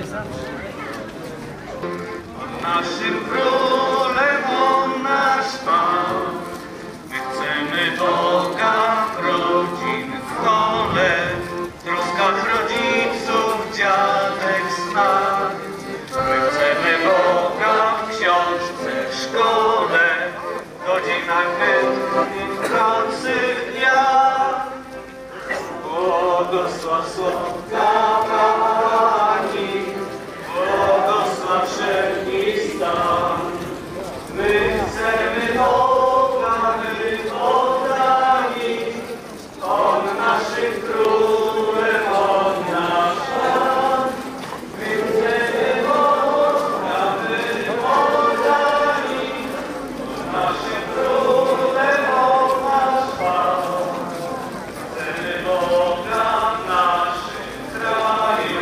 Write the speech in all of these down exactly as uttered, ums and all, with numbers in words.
Naszym królem on nasz Pan. My chcemy Boga w rodzin, w kole, w troskach rodziców, dziadek, snach. My chcemy Boga w książce, w szkole, w godzinach bytnych, w nocy, w dniach. Błogosław słodka Pani, błogosław wszelki stan. My chcemy Boga, my poddani, On naszym królem, On nasz Pan. My chcemy Boga, my poddani, On naszym królem, On nasz Pan. Chcemy Boga w naszym kraju,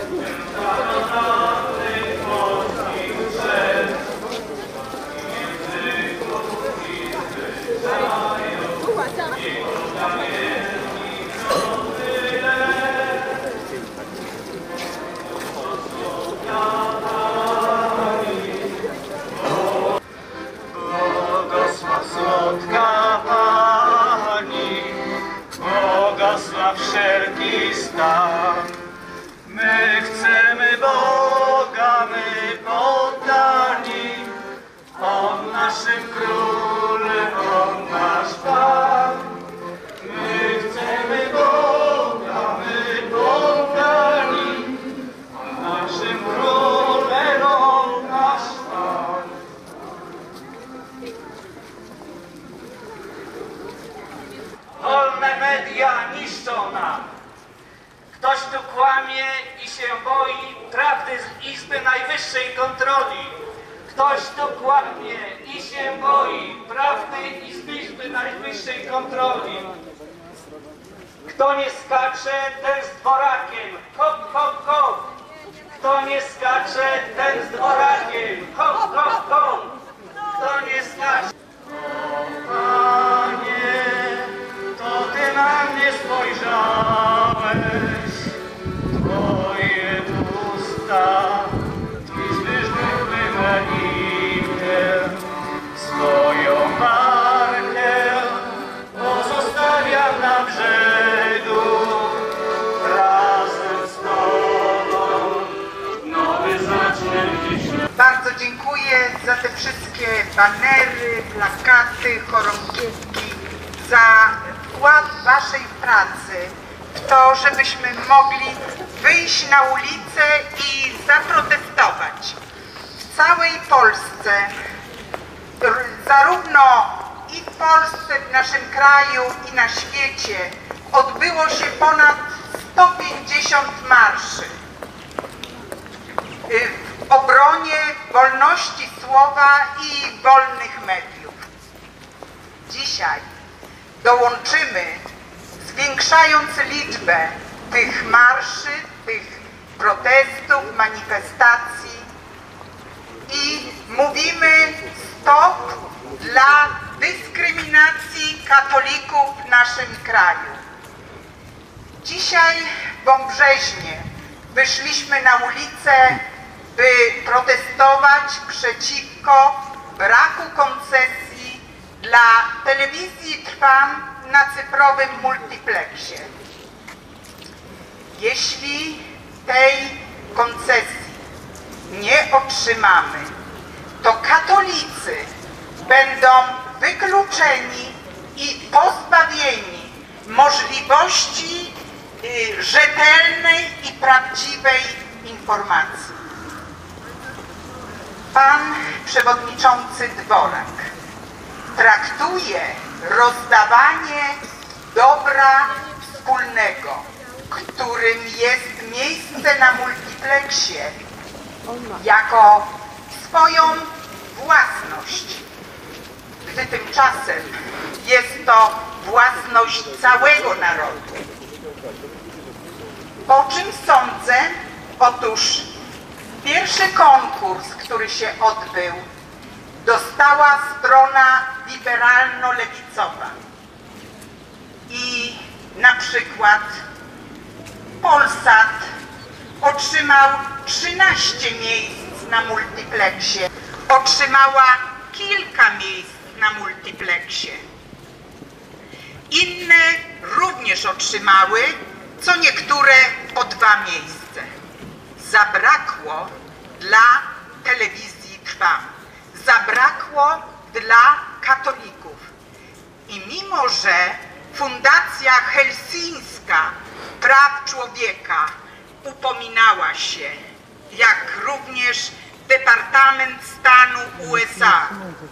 narodowych polskich drzew, języków i zwyczajów, i pamiętni co tyle. Błogosław słodka Pani, błogosław wszelki stan. My chcemy Boga, my poddani, On naszym królem, On nasz Pan. My chcemy Boga, my poddani, On naszym królem, On nasz Pan. Wolne media niszczą nam. Ktoś tu kłamie i się boi prawdy z Izby Najwyższej Kontroli. Ktoś tu kłamie i się boi prawdy z Izby Najwyższej Kontroli. Kto nie skacze, ten z dworakiem. Hop, hop, hop. Kto nie skacze, ten z dworakiem. Hop, hop, hop. Kto nie skacze. O Panie, to Ty na mnie spojrzałeś. Twoje usta, Twój zwyżnych myle imię, swoją markę pozostawiam na brzegu. Razem z Tobą nowy zacznę dziś. Bardzo dziękuję za te wszystkie banery, plakaty, chorągiewki, za wkład Waszej pracy w to, żebyśmy mogli wyjść na ulicę i zaprotestować. W całej Polsce, zarówno i w Polsce, w naszym kraju i na świecie, odbyło się ponad sto pięćdziesiąt marszy w obronie wolności słowa i wolnych mediów. Dzisiaj dołączymy, zwiększając liczbę tych marszy, tych protestów, manifestacji i mówimy stop dla dyskryminacji katolików w naszym kraju. Dzisiaj w Wąbrzeźnie wyszliśmy na ulicę, by protestować przeciwko braku koncesji dla telewizji Trwam na cyfrowym multiplexie. Jeśli tej koncesji nie otrzymamy, to katolicy będą wykluczeni i pozbawieni możliwości y, rzetelnej i prawdziwej informacji. Pan przewodniczący Dworak traktuje rozdawanie dobra wspólnego, którym jest miejsce na multiplexie, jako swoją własność, gdy tymczasem jest to własność całego narodu. O czym sądzę? Otóż pierwszy konkurs, który się odbył, dostała strona liberalno-lewicowa i na przykład Polsat otrzymał trzynaście miejsc na multiplexie. Otrzymała kilka miejsc na multiplexie. Inne również otrzymały, co niektóre po dwa miejsca. Zabrakło dla telewizji Trwam. Zabrakło dla katolików. I mimo, że Fundacja Helsińska Praw Człowieka upominała się, jak również Departament Stanu U S A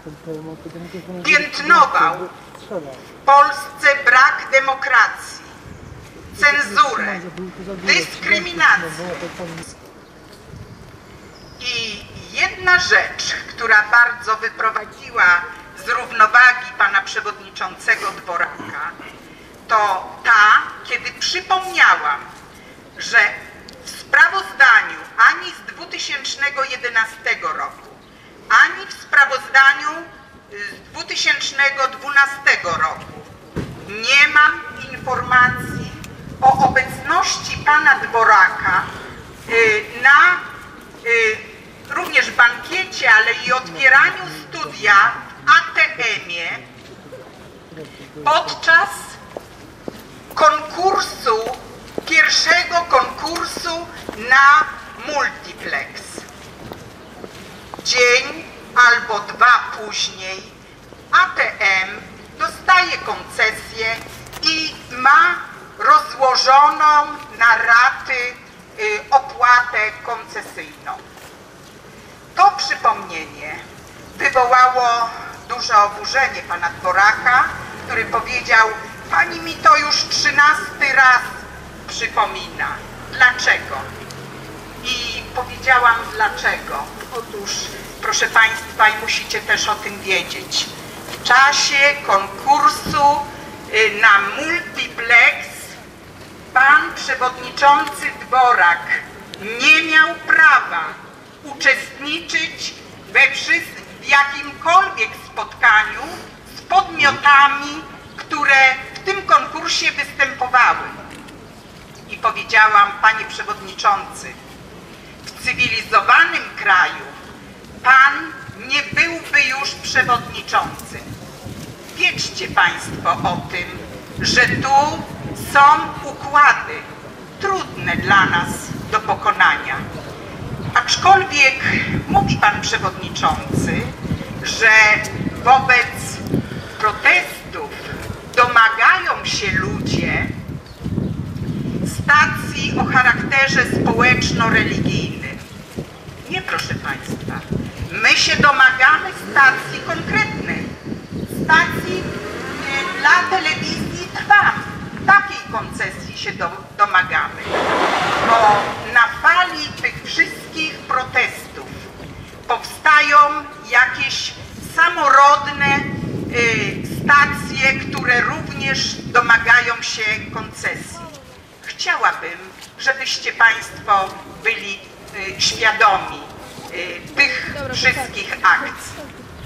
piętnował w Polsce brak demokracji, cenzurę, dyskryminację. I jedna rzecz, która bardzo wyprowadziła z równowagi pana przewodniczącego Dworaka, to ta, kiedy przypomniałam, że w sprawozdaniu ani z dwa tysiące jedenastego roku, ani w sprawozdaniu z dwa tysiące dwunastego roku nie mam informacji o obecności pana Dworaka na również bankiecie, ale i otwieraniu studia w A T M-ie podczas konkursu, pierwszego konkursu na multiplex. Dzień albo dwa później A T M dostaje koncesję i ma rozłożoną na raty opłatę koncesyjną. To przypomnienie wywołało duże oburzenie pana Dworaka, który powiedział: pani mi to już trzynasty raz przypomina. Dlaczego? I powiedziałam dlaczego. Otóż, proszę państwa, i musicie też o tym wiedzieć, w czasie konkursu na multiplex pan przewodniczący Dworak nie miał prawa uczestniczyć we wszystkim, w jakimkolwiek spotkaniu z podmiotami, które w tym konkursie występowały. I powiedziałam: panie przewodniczący, w cywilizowanym kraju pan nie byłby już przewodniczącym. Wiedzcie państwo o tym, że tu są układy trudne dla nas do pokonania. Aczkolwiek mówi pan przewodniczący, że wobec protestów domagają się ludzie stacji o charakterze społeczno-religijnym. Nie, proszę państwa. My się domagamy stacji konkretnej. Stacji y, dla telewizji Trwam. Takiej koncesji się do, domagamy. Bo na fali tych wszystkich protestów powstają jakieś samorodne y, stacje, które również domagają się koncesji. Chciałabym, żebyście państwo byli y, świadomi y, tych wszystkich akcji.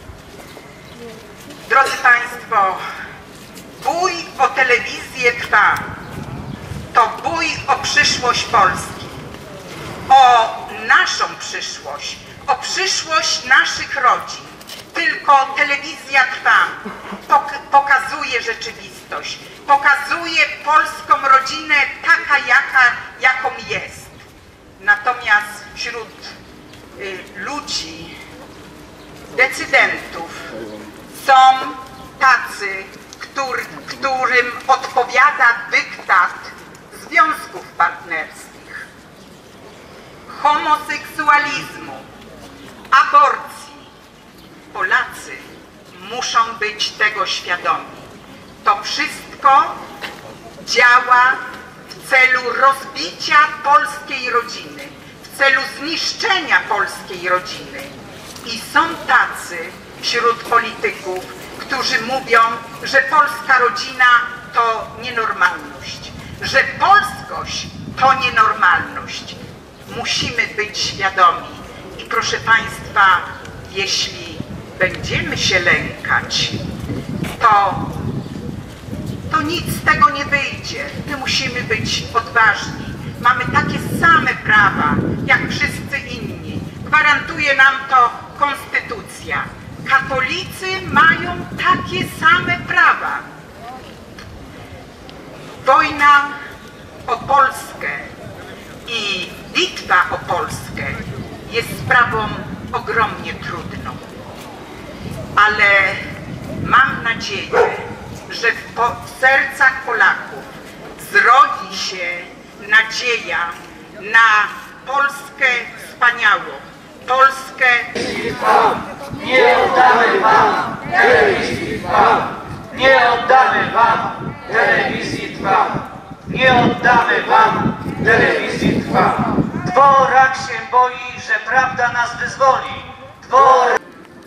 Drodzy państwo, bój o telewizję Trwam. To bój o przyszłość Polski, o naszą przyszłość, o przyszłość naszych rodzin. Tylko telewizja Trwam pok pokazuje rzeczywistość, pokazuje polską rodzinę taka, jaka, jaką jest. Natomiast wśród y, ludzi, decydentów są tacy, który, którym odpowiada dyktat związków partnerskich, homoseksualizmu, aborcji. Polacy muszą być tego świadomi. To wszystko działa w celu rozbicia polskiej rodziny, w celu zniszczenia polskiej rodziny. I są tacy wśród polityków, którzy mówią, że polska rodzina to nienormalność, że polskość to nienormalność. Musimy być świadomi. I proszę państwa, jeśli będziemy się lękać, to, to nic z tego nie wyjdzie. My musimy być odważni. mamy takie same prawa jak wszyscy inni. Gwarantuje nam to konstytucja. Katolicy mają takie same prawa. Wojna o Polskę i bitwa o Polskę jest sprawą ogromnie trudną. Ale mam nadzieję, że w, po, w sercach Polaków zrodzi się nadzieja na Polskę wspaniałą, Polskę... Nie oddamy wam telewizji Trwam! Nie oddamy wam telewizji Trwam! Nie oddamy wam telewizji Trwam! Dworak się boi, że prawda nas wyzwoli. Dworak...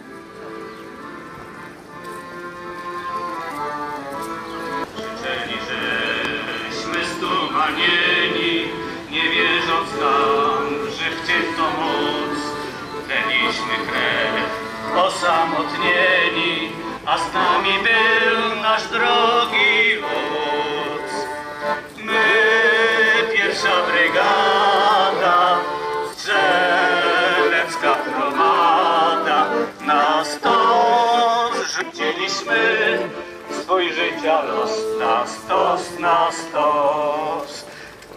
Krzyczeli, żeśmy stumanieni, nie wierząc nam, że chcie to moc. Leliśmy krew, osamotnieni, a z nami był nasz drogi wódz. My, pierwsza brygada, strzelecka gromada, na stos rzuciliśmy swój życia los, na stos, na stos.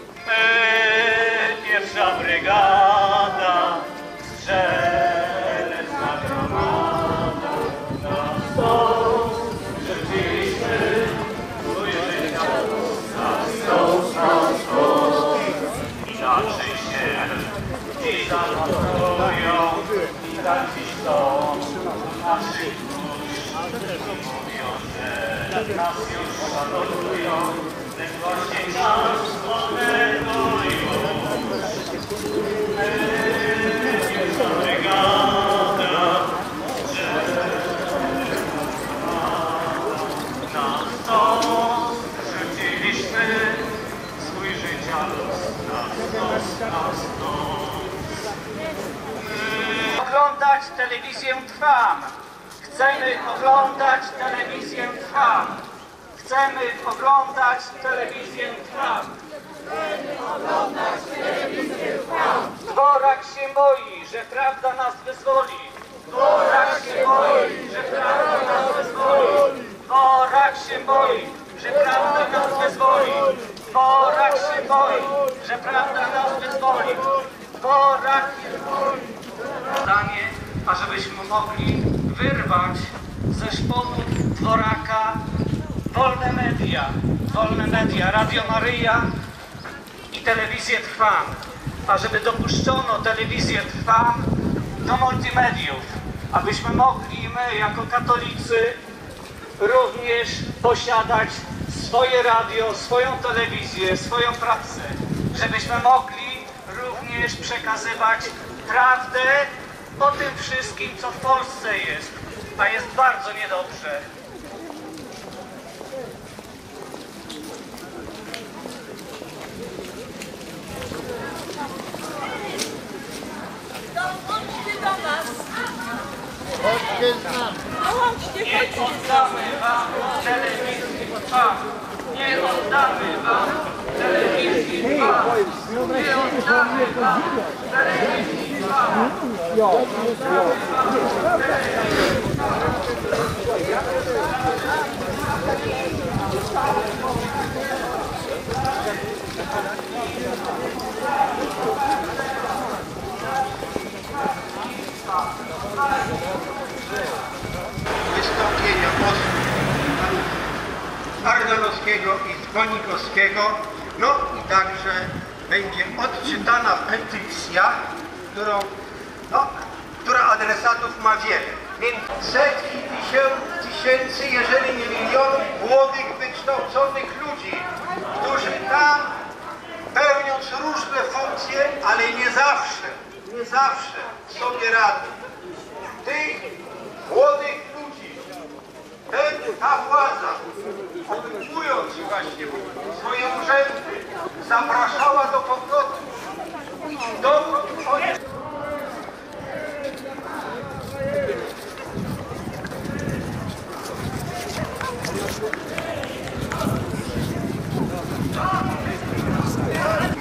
My, pierwsza brygada, strzelecka gromada, na stos rzuciliśmy swój życia los, na stos, na stos. Inaczej się dziś zamontują, i tak dziś są naszych dusz. Mówią, że nas już szanują, lecz właśnie nas onegują. Pierwsza brygada, na stos rzuciliśmy swój życia los, na stos, na stos. Oglądać telewizję Trwam! Chcemy oglądać telewizję Trwam! Chcemy oglądać telewizję Trwam! Dworak się boi, że prawda nas wyzwoli. Dworak się boi, że prawda nas wyzwoli. Dworak się boi, że prawda nas wyzwoli. Dworak się boi, że prawda nas wyzwoli. Dworak się boi. Zdanie, ażebyśmy mogli wyrwać ze szponu dworaka wolne media, wolne media, Radio Maryja i telewizję Trwam, ażeby dopuszczono telewizję Trwam do multimediów, abyśmy mogli my jako katolicy również posiadać swoje radio, swoją telewizję, swoją pracę, żebyśmy mogli również przekazywać prawdę o tym wszystkim, co w Polsce jest, a jest bardzo niedobrze. Dołączcie do nas! Chodźcie z nami! Dołączcie, Nie chodźcie! oddamy wam telewizji Trwam! Nie oddamy wam telewizji Trwam! Nie oddamy wam telewizji Trwam! Wystąpienia posłów Ardanowskiego i Zwonikowskiego, no i także będzie odczytana petycja, którą, no, która adresatów ma wiele. Więc setki tysięcy, jeżeli nie milionów młodych, wykształconych ludzi, którzy tam, pełniąc różne funkcje, ale nie zawsze, nie zawsze sobie radzą. Tych młodych ludzi, ten, ta władza, obejmując właśnie swoje urzędy, zapraszała do powrotu. Dokąd oni...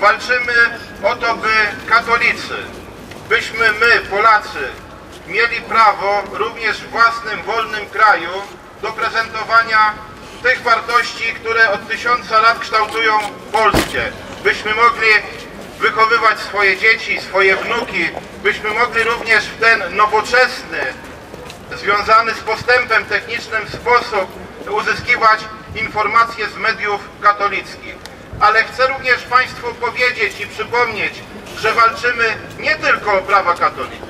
walczymy o to, by katolicy, byśmy my, Polacy, mieli prawo również w własnym, wolnym kraju do prezentowania tych wartości, które od tysiąca lat kształtują Polskę. Byśmy mogli wychowywać swoje dzieci, swoje wnuki, byśmy mogli również w ten nowoczesny, związany z postępem technicznym sposób uzyskiwać informacje z mediów katolickich. Ale chcę również Państwu powiedzieć i przypomnieć, że walczymy nie tylko o prawa katolików.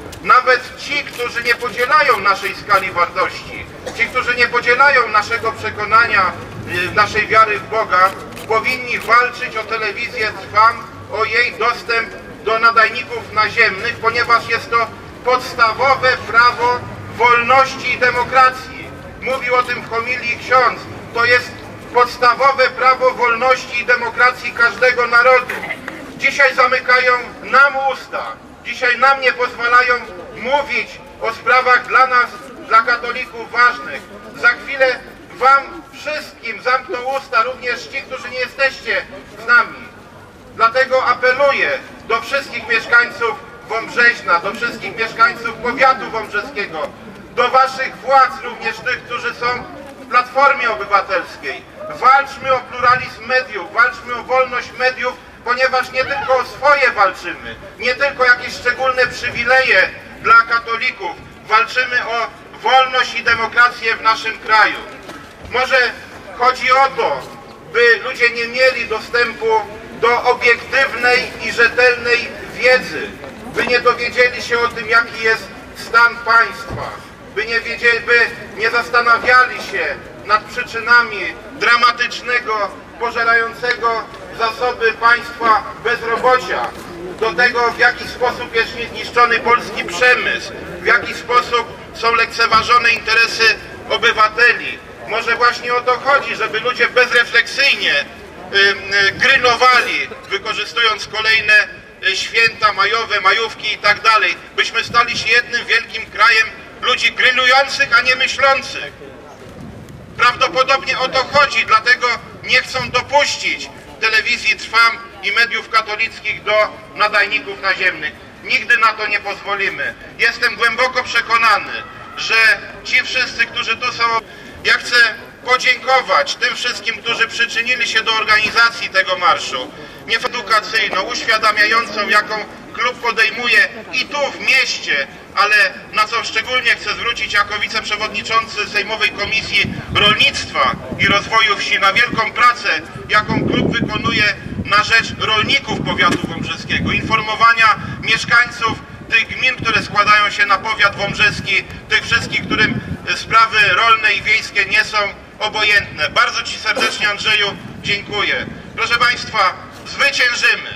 Nawet ci, którzy nie podzielają naszej skali wartości, ci, którzy nie podzielają naszego przekonania, naszej wiary w Boga, powinni walczyć o telewizję Trwam, o jej dostęp do nadajników naziemnych, ponieważ jest to podstawowe prawo wolności i demokracji. Mówił o tym w homilii ksiądz. To jest podstawowe prawo wolności i demokracji każdego narodu. Dzisiaj zamykają nam usta. Dzisiaj nam nie pozwalają mówić o sprawach dla nas, dla katolików ważnych. Za chwilę wam wszystkim zamkną usta, również ci, którzy nie jesteście z nami. Dlatego apeluję do wszystkich mieszkańców Wąbrzeźna, do wszystkich mieszkańców powiatu wąbrzeskiego, do waszych władz, również tych, którzy są w Platformie Obywatelskiej. Walczmy o pluralizm mediów, walczmy o wolność mediów, ponieważ nie tylko o swoje walczymy, nie tylko jakieś szczególne przywileje dla katolików, walczymy o wolność i demokrację w naszym kraju. Może chodzi o to, by ludzie nie mieli dostępu do obiektywnej i rzetelnej wiedzy, by nie dowiedzieli się o tym, jaki jest stan państwa, by nie wiedzieli, by nie zastanawiali się nad przyczynami dramatycznego, pożerającego zasoby państwa bezrobocia, do tego, w jaki sposób jest niszczony polski przemysł, w jaki sposób są lekceważone interesy obywateli. Może właśnie o to chodzi, żeby ludzie bezrefleksyjnie y, y, grillowali, wykorzystując kolejne y, święta majowe, majówki i tak dalej, byśmy stali się jednym wielkim krajem ludzi grillujących, a nie myślących. Prawdopodobnie o to chodzi, dlatego nie chcą dopuścić telewizji Trwam i mediów katolickich do nadajników naziemnych. Nigdy na to nie pozwolimy. Jestem głęboko przekonany, że ci wszyscy, którzy tu są... Ja chcę podziękować tym wszystkim, którzy przyczynili się do organizacji tego marszu. Nie edukacyjną, uświadamiającą, jaką klub podejmuje i tu w mieście, ale na co szczególnie chcę zwrócić jako wiceprzewodniczący Sejmowej Komisji Rolnictwa i Rozwoju Wsi na wielką pracę, jaką klub wykonuje na rzecz rolników powiatu wąbrzeskiego, informowania mieszkańców tych gmin, które składają się na powiat wąbrzeski, tych wszystkich, którym sprawy rolne i wiejskie nie są obojętne. Bardzo Ci serdecznie, Andrzeju, dziękuję. Proszę Państwa, zwyciężymy!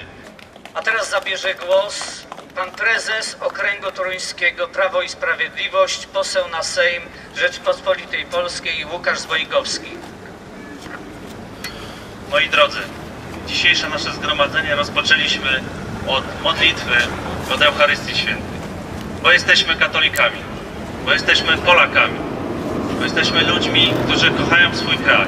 A teraz zabierze głos pan prezes Okręgu Toruńskiego Prawo i Sprawiedliwość, poseł na Sejm Rzeczypospolitej Polskiej Łukasz Zwojkowski. Moi drodzy, dzisiejsze nasze zgromadzenie rozpoczęliśmy od modlitwy, od Eucharystii Świętej, bo jesteśmy katolikami, bo jesteśmy Polakami, bo jesteśmy ludźmi, którzy kochają swój kraj.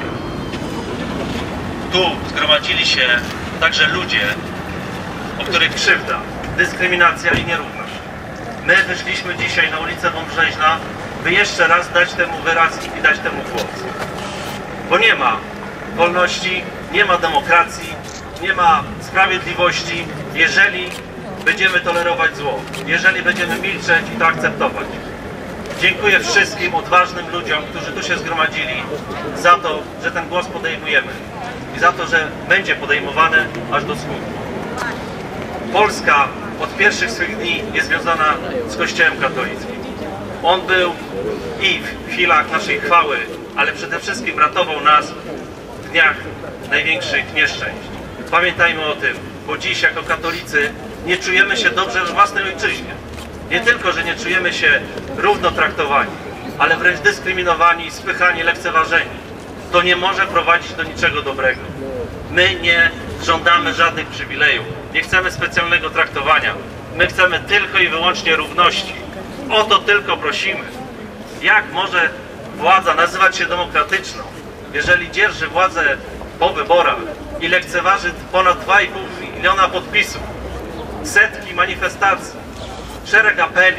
Tu zgromadzili się także ludzie, o których krzywda, dyskryminacja i nierówność. My wyszliśmy dzisiaj na ulicę Wąbrzeźna, by jeszcze raz dać temu wyraz i dać temu głos. Bo nie ma wolności, nie ma demokracji, nie ma sprawiedliwości, jeżeli będziemy tolerować zło, jeżeli będziemy milczeć i to akceptować. Dziękuję wszystkim odważnym ludziom, którzy tu się zgromadzili, za to, że ten głos podejmujemy i za to, że będzie podejmowany aż do skutku. Polska od pierwszych swych dni jest związana z Kościołem katolickim. On był i w chwilach naszej chwały, ale przede wszystkim ratował nas w dniach największych nieszczęść. Pamiętajmy o tym, bo dziś jako katolicy nie czujemy się dobrze w własnej ojczyźnie. Nie tylko, że nie czujemy się równo traktowani, ale wręcz dyskryminowani, spychani, lekceważeni. To nie może prowadzić do niczego dobrego. My nie żądamy żadnych przywilejów, nie chcemy specjalnego traktowania. My chcemy tylko i wyłącznie równości. O to tylko prosimy. Jak może władza nazywać się demokratyczną, jeżeli dzierży władzę po wyborach i lekceważy ponad dwa i pół miliona podpisów, setki manifestacji, szereg apeli.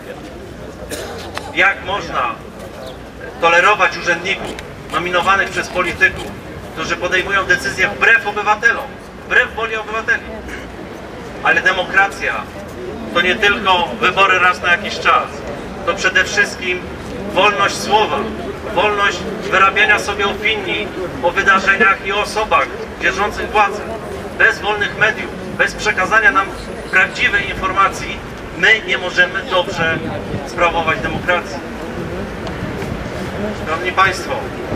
Jak można tolerować urzędników nominowanych przez polityków, którzy podejmują decyzje wbrew obywatelom, wbrew woli obywateli? Ale demokracja to nie tylko wybory raz na jakiś czas, to przede wszystkim wolność słowa, wolność wyrabiania sobie opinii o wydarzeniach i osobach dzierżących władzę. Bez wolnych mediów, bez przekazania nam prawdziwej informacji, my nie możemy dobrze sprawować demokracji. Szanowni Państwo,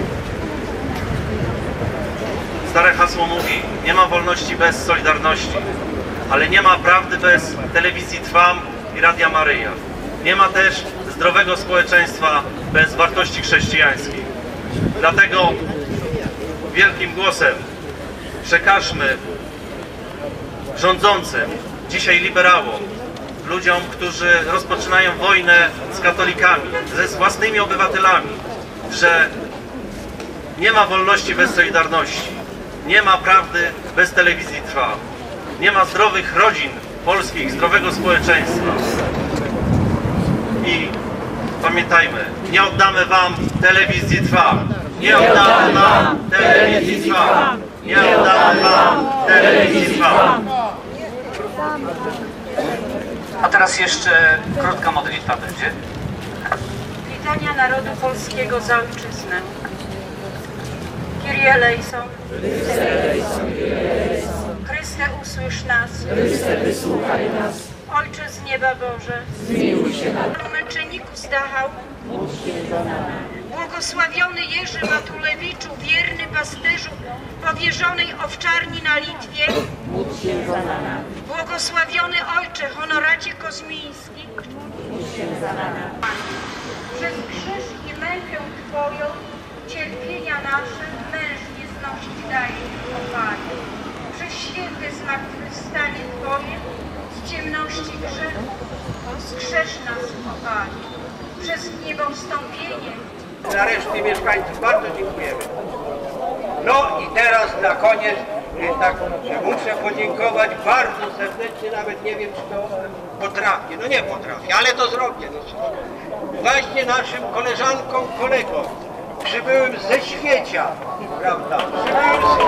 stare hasło mówi, nie ma wolności bez solidarności, ale nie ma prawdy bez telewizji Trwam i Radia Maryja. Nie ma też zdrowego społeczeństwa bez wartości chrześcijańskich. Dlatego wielkim głosem przekażmy rządzącym, dzisiaj liberałom, ludziom, którzy rozpoczynają wojnę z katolikami, ze własnymi obywatelami, że nie ma wolności bez solidarności, nie ma prawdy bez telewizji Trwam, nie ma zdrowych rodzin polskich, zdrowego społeczeństwa. I pamiętajmy, nie oddamy wam telewizji Trwam, nie oddamy wam telewizji Trwam, nie oddamy wam telewizji Trwam. A teraz jeszcze krótka modlitwa będzie. Litania narodu polskiego za ojczyznę. Kyrie eleison. Chryste, usłysz nas. Chryste, wysłuchaj nas. Ojcze z nieba Boże. Zmiłuj się nad nami. Męczenniku Zdachał. Błogosławiony Jerzy Matulewiczu, wierny pasterzu powierzonej owczarni na Litwie. Módl się za nami. Błogosławiony Ojcze Honoracie Kozmiński. Módl się za nami. Przez krzyż i mękę Twoją cierpienia nasze mężnie znosić daje, o Panie. Przez święte zmartwychwstanie Twoje z ciemności grzechu wskrzesz nas, o Panie. Przez niebowstąpienie Dla reszty mieszkańców bardzo dziękujemy. No i teraz na koniec e, tak muszę podziękować bardzo serdecznie, nawet nie wiem, czy to e, potrafię. No nie potrafię, ale to zrobię. No, właśnie naszym koleżankom, kolegom przybyłym ze świecia, prawda? Przybyłym z